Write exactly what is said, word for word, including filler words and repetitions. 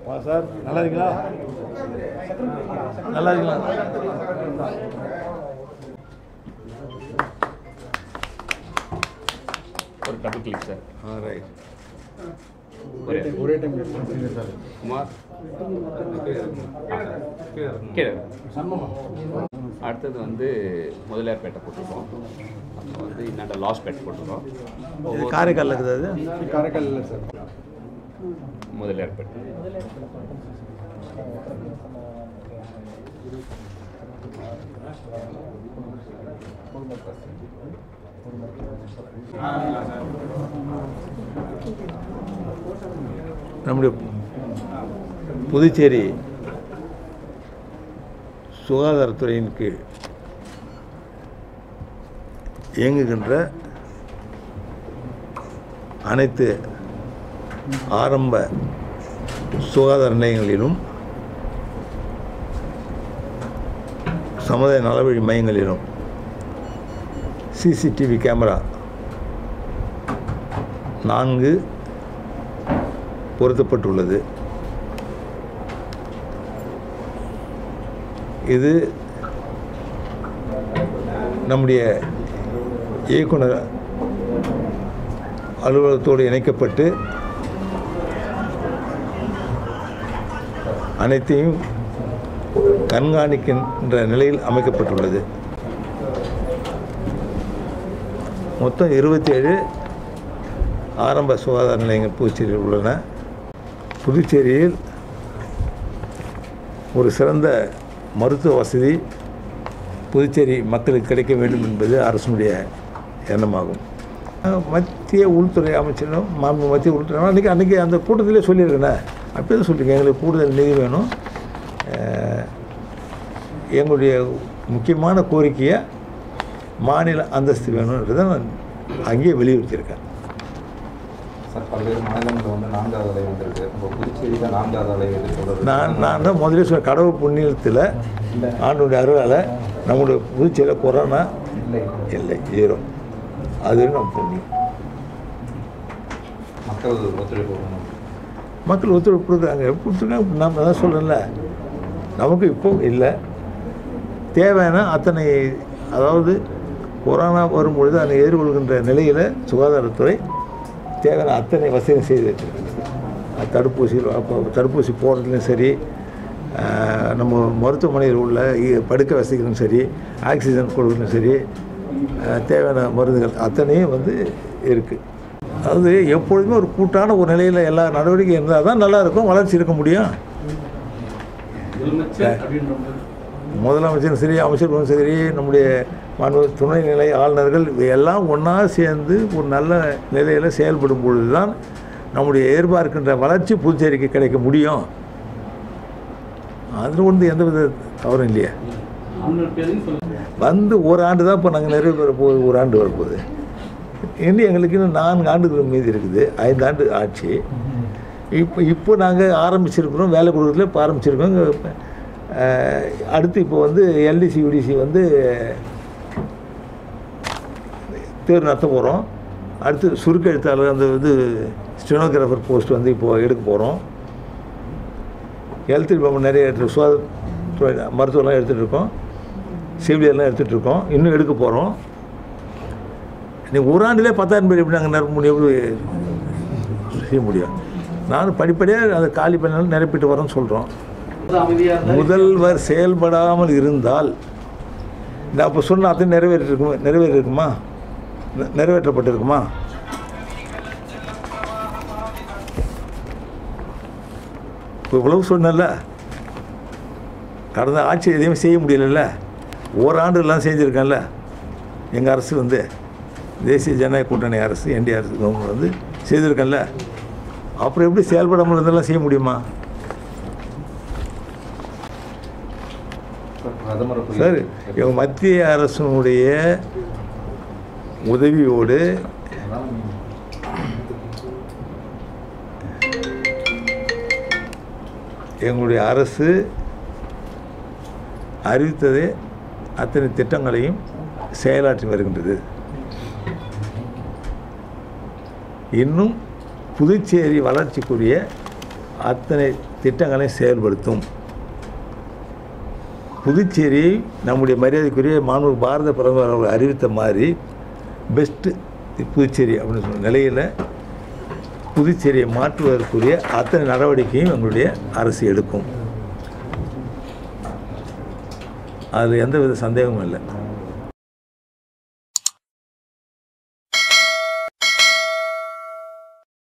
Sir நல்லா இருக்கீங்களா? நல்லா இருக்கீங்களா? ஒரு டபுள் கிளிக் சார். ஆ ரைட். ஒரே ஒரே டைம் சார். குமார் கீழே. அடுத்தது வந்து முதலியார்பேட்டை போட்டிருக்கோம். அப்புறம் வந்து இன்னாண்ட லாஸ்பேட்டை போட்டிருக்கோம். காரைக்காலில் இருக்குது அது? காரைக்கால் இல்லை சார், முதலியார்பேட்டை. நம்முடைய புதுச்சேரி சுகாதாரத்துறையின் கீழ் இயங்குகின்ற அனைத்து ஆரம்ப சுகாதார நிலையங்களிலும் சமுதாய நலவழி மையங்களிலும் சிசிடிவி கேமரா நான்கு பொருத்தப்பட்டுள்ளது. இது நம்முடைய இயக்குனர் அலுவலகத்தோடு இணைக்கப்பட்டு அனைத்தையும் கண்காணிக்கின்ற நிலையில் அமைக்கப்பட்டுள்ளது. மொத்தம் இருபத்தி ஏழு ஆரம்ப சுகாதார நிலையங்கள் புதுச்சேரியில் உள்ளன. புதுச்சேரியில் ஒரு சிறந்த மருத்துவ வசதி புதுச்சேரி மக்களுக்கு கிடைக்க வேண்டும் என்பது அரசுடைய எண்ணமாகும். மத்திய உள்துறை அமைச்சரும் மாண்பு மத்திய உள்துறை அன்றைக்கி அன்றைக்கி அந்த கூட்டத்திலே சொல்லியிருக்கேண்ணே, அப்போ தான் சொல்லியிருக்கேன், எங்களுக்கு கூடுதல் நிதி வேணும், எங்களுடைய முக்கியமான கோரிக்கையை மாநில அந்தஸ்து வேணுன்றதை நான் அங்கேயே வலியுறுத்தியிருக்கேன். சார், பல்வேறு மாநிலங்களில் வந்து நான்காவது அலை வந்திருக்கு. நம்ம புதுச்சேரியில் நான்காவது அலை எது சொல்கிறது? நான் நான் தான் முதலே சொல்ல கடவுள் புண்ணியத்தில் ஆண்டுடைய அருளால் நம்முடைய புதுச்சேரியில் கொரோனா இல்லை இல்லை ஜீரோ. அது நம்ம புண்ணியம். மக்கள் ஒத்துழைப்பு கொடுக்கணும். மக்கள் ஒத்துழைப்பு கொடுக்குறாங்க, கொடுத்துருக்காங்க. நம்ம தான் சொல்கிறேன்ல, நமக்கு இப்போ இல்லை, தேவையான அத்தனை, அதாவது கொரோனா வரும்பொழுது அதை எதிர்கொள்கின்ற நிலையில் சுகாதாரத்துறை தேவையான அத்தனை வசதியும் செய்து வச்சுருக்காங்க. தடுப்பூசி தடுப்பூசி போடுறதுலையும் சரி, நம்ம மருத்துவமனையில் உள்ள படுக்கை வசதிகளும் சரி, ஆக்சிஜன் கொடுக்கறதும் சரி, தேவையான மருந்துகள் அத்தனையும் வந்து இருக்குது. அதாவது எப்பொழுதுமே ஒரு கூட்டான ஒரு நிலையில் எல்லா நடவடிக்கை இருந்தால் தான் நல்லாயிருக்கும், வளர்ச்சி இருக்க முடியும். முதலமைச்சரும் சரி, அமைச்சர்களும் சரி, நம்முடைய மாண்பு துணைநிலை ஆளுநர்கள் எல்லாம் ஒன்றா சேர்ந்து ஒரு நல்ல நிலையில் செயல்படும் பொழுது தான் நம்முடைய எதிர்பார்க்கின்ற வளர்ச்சி புதுச்சேரிக்கு கிடைக்க முடியும். அதில் ஒன்று எந்தவித தவறும் இல்லையா? வந்து ஒரு ஆண்டு தான் இப்போ நாங்கள் நிறைவு பெற போகுது, ஒரு ஆண்டு வரப்போகுது. இன்னும் எங்களுக்கு இன்னும் நான்கு ஆண்டுகள் மீதி இருக்குது, ஐந்து ஆண்டு ஆட்சி. இப்போ இப்போ நாங்கள் ஆரம்பிச்சிருக்கிறோம், வேலை கொடுக்குறதுல இப்போ ஆரம்பிச்சிருக்கோம். அடுத்து இப்போ வந்து எல்டிசி யூடிசி வந்து தேர்வு நடத்த போகிறோம். அடுத்து சுருக்க எழுத்தாளர் அந்த இது ஸ்டெனோகிராஃபர் போஸ்ட் வந்து இப்போது எடுக்க போகிறோம். ஹெல்த் டிபார்ட்மெண்ட் நிறைய எடுத்து சுகாதாரத்துறை மருத்துவம்லாம் எடுத்துகிட்டு இருக்கோம், சிவிலியர்லாம் எடுத்துகிட்டு இருக்கோம், இன்னும் எடுக்க போகிறோம். நீங்கள் ஒரு ஆண்டிலே பத்தாயிரம் பேர் எப்படி நாங்கள் நிரப்ப முடியும், எப்படி செய்ய முடியும்? நானும் படிப்படியாக அதை காலி பண்ணாலும் நிரப்பிட்டு வரோன்னு சொல்கிறோம். முதல்வர் செயல்படாமல் இருந்தால் நான் அப்போ சொன்ன அத்தனை நிறைவேற்றிருக்குமா நிறைவேறிருக்குமா நிறைவேற்றப்பட்டிருக்குமா? இப்போ இவ்வளவு சொன்னல, கடந்த ஆட்சி எதையுமே செய்ய முடியல, ஓராண்டுலாம் செஞ்சுருக்கேன்ல. எங்கள் அரசு வந்து தேசிய ஜனநாயக கூட்டணி அரசு, என்டிஏ அரசு கவர்மெண்ட் வந்து செய்திருக்கேன்ல. அப்புறம் எப்படி செயல்படாமல் இருந்தெல்லாம் செய்ய முடியுமா? சார், எங்கள் மத்திய அரசினுடைய உதவியோடு எங்களுடைய அரசு அறிவித்ததே அத்தனை திட்டங்களையும் செயலாற்றி வருகின்றது. இன்னும் புதுச்சேரி வளர்ச்சிக்குரிய அத்தனை திட்டங்களை செயல்படுத்தும். புதுச்சேரியை நம்முடைய மரியாதைக்குரிய மாண்பு பாரத பிரதமர் அவர்கள் அறிவித்த மாதிரி பெஸ்ட்டு புதுச்சேரி அப்படின்னு சொன்ன நிலையில் புதுச்சேரியை மாற்றுவதற்குரிய அத்தனை நடவடிக்கையும் எங்களுடைய அரசு எடுக்கும். அதில் எந்தவித சந்தேகமும் இல்லை.